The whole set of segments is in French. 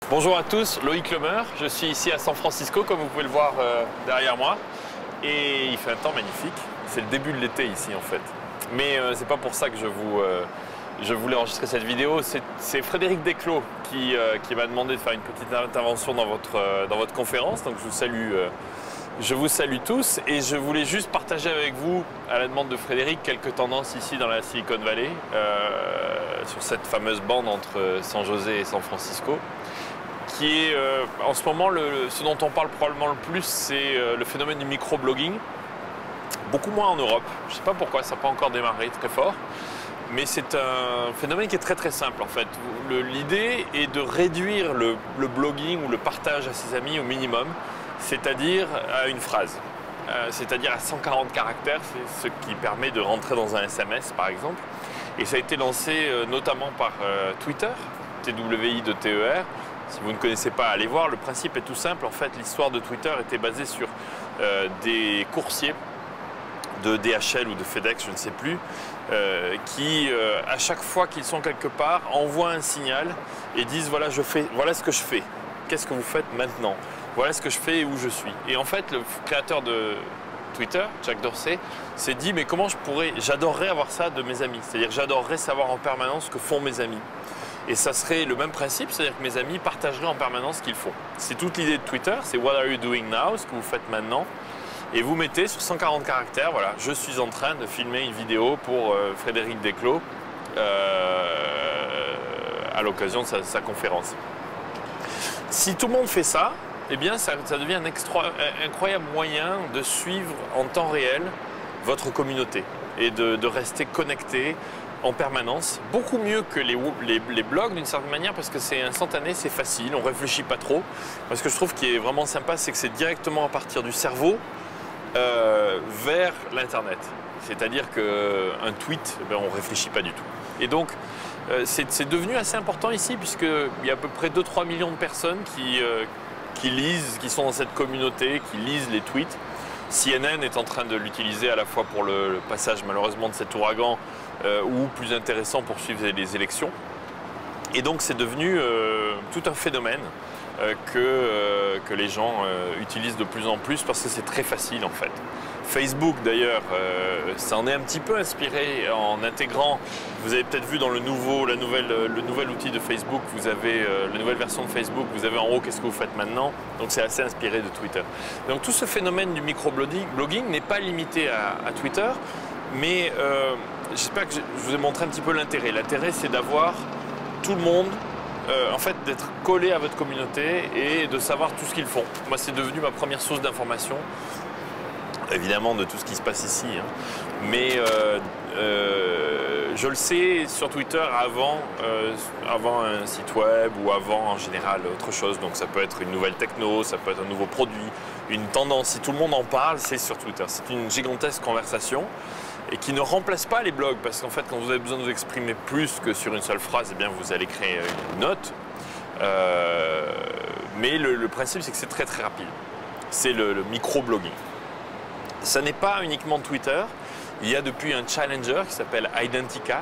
Bonjour à tous, Loïc Lemeur, je suis ici à San Francisco comme vous pouvez le voir derrière moi et il fait un temps magnifique, c'est le début de l'été ici en fait. Mais c'est pas pour ça que je voulais enregistrer cette vidéo, c'est Frédéric Desclos qui m'a demandé de faire une petite intervention dans votre conférence, donc je vous salue tous et je voulais juste partager avec vous, à la demande de Frédéric, quelques tendances ici dans la Silicon Valley, sur cette fameuse bande entre San José et San Francisco, qui est en ce moment, ce dont on parle probablement le plus, c'est le phénomène du microblogging. Beaucoup moins en Europe, je ne sais pas pourquoi, ça n'a pas encore démarré très fort, mais c'est un phénomène qui est très très simple en fait. L'idée est de réduire le blogging ou le partage à ses amis au minimum, c'est-à-dire à une phrase, c'est-à-dire à 140 caractères, c'est ce qui permet de rentrer dans un SMS par exemple. Et ça a été lancé notamment par Twitter, TWI2TER. Si vous ne connaissez pas, allez voir. Le principe est tout simple. En fait, l'histoire de Twitter était basée sur des coursiers de DHL ou de FedEx, je ne sais plus, qui, à chaque fois qu'ils sont quelque part, envoient un signal et disent voilà ce que je fais. Qu'est-ce que vous faites maintenant? Voilà ce que je fais et où je suis. Et en fait, le créateur de Twitter, Jack Dorsey, s'est dit mais comment j'adorerais avoir ça de mes amis. C'est-à-dire j'adorerais savoir en permanence ce que font mes amis. Et ça serait le même principe, c'est-à-dire que mes amis partageraient en permanence ce qu'ils font. C'est toute l'idée de Twitter, c'est what are you doing now, ce que vous faites maintenant. Et vous mettez sur 140 caractères, voilà, je suis en train de filmer une vidéo pour Frédéric Desclos à l'occasion de sa conférence. Si tout le monde fait ça, eh bien ça devient un incroyable moyen de suivre en temps réel votre communauté et de rester connecté en permanence, beaucoup mieux que les blogs d'une certaine manière parce que c'est instantané, c'est facile, on ne réfléchit pas trop. Parce que je trouve qui est vraiment sympa, c'est que c'est directement à partir du cerveau vers l'internet. C'est-à-dire qu'un tweet, on ne réfléchit pas du tout. Et donc c'est devenu assez important ici puisqu'il y a à peu près 2-3 millions de personnes qui lisent, qui sont dans cette communauté, qui lisent les tweets. CNN est en train de l'utiliser à la fois pour le passage malheureusement de cet ouragan ou plus intéressant pour suivre les élections. Et donc c'est devenu tout un phénomène que les gens utilisent de plus en plus parce que c'est très facile en fait. Facebook d'ailleurs s'en est un petit peu inspiré en intégrant, vous avez peut-être vu dans le nouvel outil de Facebook, vous avez la nouvelle version de Facebook, vous avez en haut qu'est-ce que vous faites maintenant, donc c'est assez inspiré de Twitter. Donc tout ce phénomène du microblogging n'est pas limité à Twitter, mais j'espère que je vous ai montré un petit peu l'intérêt. L'intérêt c'est d'avoir tout le monde, en fait d'être collé à votre communauté et de savoir tout ce qu'ils font. Moi c'est devenu ma première source d'information. Évidemment de tout ce qui se passe ici, hein. Mais je le sais sur Twitter avant un site web ou avant en général autre chose. Donc ça peut être une nouvelle techno, ça peut être un nouveau produit, une tendance. Si tout le monde en parle, c'est sur Twitter. C'est une gigantesque conversation et qui ne remplace pas les blogs parce qu'en fait quand vous avez besoin de vous exprimer plus que sur une seule phrase, eh bien vous allez créer une note. Mais le principe c'est que c'est très très rapide. C'est le microblogging. Ça n'est pas uniquement Twitter, il y a depuis un challenger qui s'appelle Identica,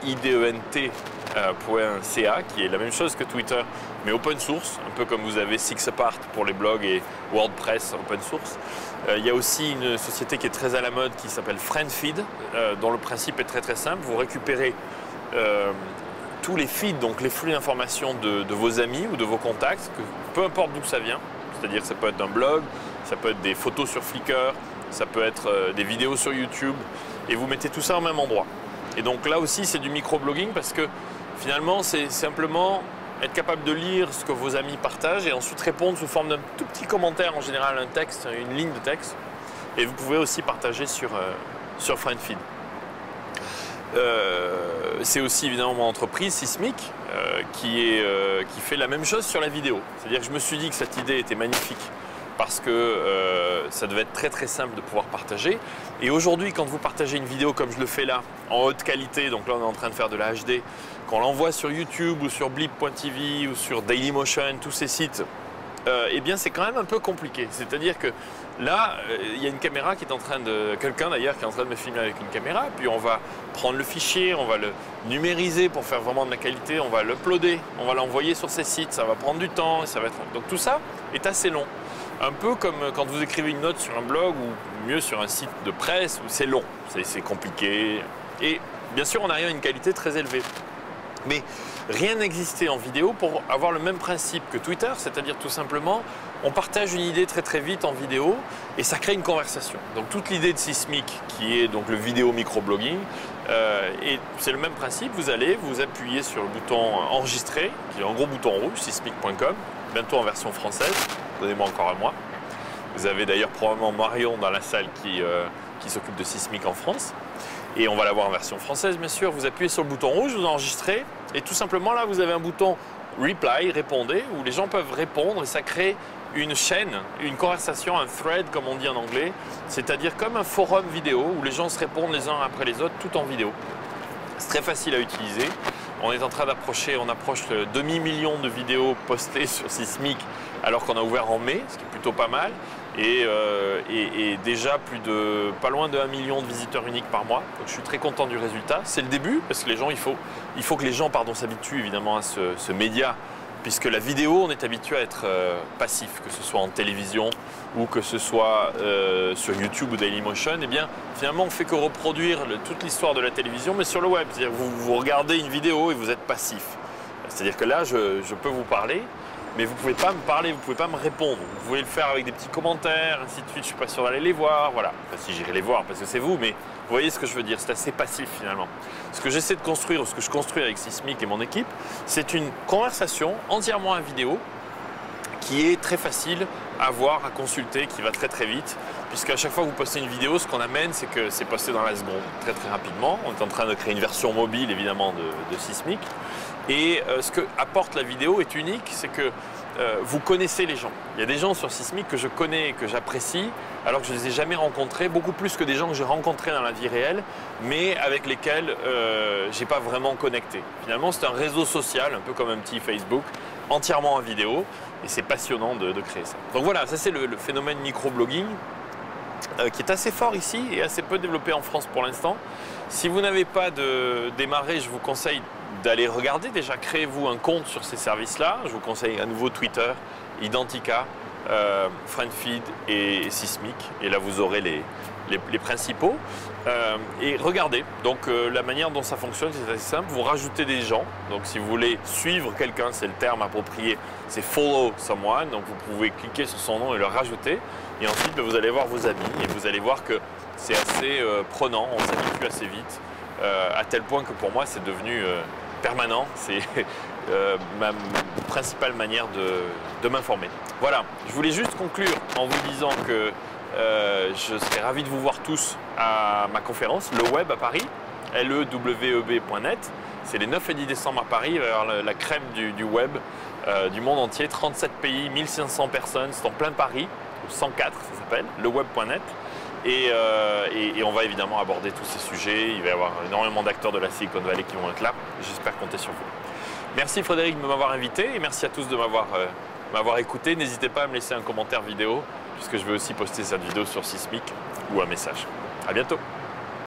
ident.ca, qui est la même chose que Twitter, mais open source, un peu comme vous avez Sixapart pour les blogs et WordPress open source. Il y a aussi une société qui est très à la mode qui s'appelle FriendFeed, dont le principe est très très simple. Vous récupérez tous les feeds, donc les flux d'informations de vos amis ou de vos contacts, peu importe d'où ça vient, c'est-à-dire que ça peut être un blog, ça peut être des photos sur Flickr, ça peut être des vidéos sur YouTube et vous mettez tout ça au même endroit. Et donc là aussi c'est du microblogging parce que finalement c'est simplement être capable de lire ce que vos amis partagent et ensuite répondre sous forme d'un tout petit commentaire, en général un texte, une ligne de texte. Et vous pouvez aussi partager sur FriendFeed. C'est aussi évidemment mon entreprise Sismic qui fait la même chose sur la vidéo. C'est-à-dire que je me suis dit que cette idée était magnifique parce que ça devait être très très simple de pouvoir partager. Et aujourd'hui, quand vous partagez une vidéo comme je le fais là, en haute qualité, donc là on est en train de faire de la HD, qu'on l'envoie sur YouTube ou sur Blip.tv ou sur Dailymotion, tous ces sites eh bien c'est quand même un peu compliqué. C'est-à-dire que là, il y a une caméra qui est en train de... Quelqu'un d'ailleurs qui est en train de me filmer avec une caméra, puis on va prendre le fichier, on va le numériser pour faire vraiment de la qualité, on va l'uploader, on va l'envoyer sur ces sites, ça va prendre du temps, et ça va être... Donc tout ça est assez long. Un peu comme quand vous écrivez une note sur un blog ou mieux sur un site de presse, où c'est long, c'est compliqué. Et bien sûr, on arrive à une qualité très élevée. Mais rien n'existait en vidéo pour avoir le même principe que Twitter, c'est-à-dire tout simplement, on partage une idée très très vite en vidéo et ça crée une conversation. Donc toute l'idée de Sismic, qui est donc le vidéo microblogging, et c'est le même principe, vous allez vous appuyer sur le bouton enregistrer, qui est un gros bouton rouge, sismic.com, bientôt en version française, donnez-moi encore un mois. Vous avez d'ailleurs probablement Marion dans la salle qui s'occupe de Sismic en France. Et on va l'avoir en version française, bien sûr. Vous appuyez sur le bouton rouge, vous enregistrez. Et tout simplement, là, vous avez un bouton Reply, répondez, où les gens peuvent répondre et ça crée une chaîne, une conversation, un thread, comme on dit en anglais. C'est-à-dire comme un forum vidéo où les gens se répondent les uns après les autres, tout en vidéo. C'est très facile à utiliser. On est en train d'approcher, on approche le demi-million de vidéos postées sur Sismic alors qu'on a ouvert en mai, ce qui est plutôt pas mal. Et déjà pas loin de 1 million de visiteurs uniques par mois. Donc je suis très content du résultat. C'est le début parce que les gens, il faut que les gens s'habituent évidemment à ce média. Puisque la vidéo, on est habitué à être passif, que ce soit en télévision ou que ce soit sur YouTube ou Dailymotion, eh bien finalement on ne fait que reproduire toute l'histoire de la télévision mais sur le web. C'est-à-dire que vous regardez une vidéo et vous êtes passif. C'est-à-dire que là, je peux vous parler, mais vous ne pouvez pas me parler, vous ne pouvez pas me répondre. Vous pouvez le faire avec des petits commentaires, ainsi de suite. Je ne suis pas sûr d'aller les voir, voilà. Enfin, si j'irai les voir parce que c'est vous, mais vous voyez ce que je veux dire, c'est assez passif finalement. Ce que j'essaie de construire, ce que je construis avec Sismic et mon équipe, c'est une conversation entièrement en vidéo qui est très facile à voir, à consulter, qui va très très vite. Puisqu'à chaque fois que vous postez une vidéo, ce qu'on amène, c'est que c'est posté dans la seconde, très très rapidement. On est en train de créer une version mobile évidemment de Sismic. Et ce que apporte la vidéo est unique, c'est que vous connaissez les gens. Il y a des gens sur Sismic que je connais et que j'apprécie, alors que je ne les ai jamais rencontrés, beaucoup plus que des gens que j'ai rencontrés dans la vie réelle, mais avec lesquels je n'ai pas vraiment connecté. Finalement, c'est un réseau social, un peu comme un petit Facebook, entièrement en vidéo, et c'est passionnant de créer ça. Donc voilà, ça c'est le phénomène microblogging, qui est assez fort ici et assez peu développé en France pour l'instant. Si vous n'avez pas démarré, je vous conseille d'aller regarder. Déjà, créez-vous un compte sur ces services-là. Je vous conseille à nouveau Twitter, Identica, Friendfeed et Sismic. Et là, vous aurez les principaux. Et regardez. Donc, la manière dont ça fonctionne, c'est assez simple. Vous rajoutez des gens. Donc, si vous voulez suivre quelqu'un, c'est le terme approprié, c'est follow someone. Donc, vous pouvez cliquer sur son nom et le rajouter. Et ensuite, vous allez voir vos amis et vous allez voir que c'est assez prenant. On s'habitue assez vite. À tel point que pour moi, c'est devenu permanent. C'est ma principale manière de m'informer. Voilà, je voulais juste conclure en vous disant que je serais ravi de vous voir tous à ma conférence, le web à Paris, leweb.net. C'est les 9 et 10 décembre à Paris, il va y avoir la crème du web du monde entier, 37 pays, 1500 personnes, c'est en plein Paris, 104 ça s'appelle, leweb.net. Et on va évidemment aborder tous ces sujets. Il va y avoir énormément d'acteurs de la Silicon Valley qui vont être là. J'espère compter sur vous. Merci Frédéric de m'avoir invité et merci à tous de m'avoir écouté. N'hésitez pas à me laisser un commentaire vidéo puisque je vais aussi poster cette vidéo sur Sismic ou un message. À bientôt.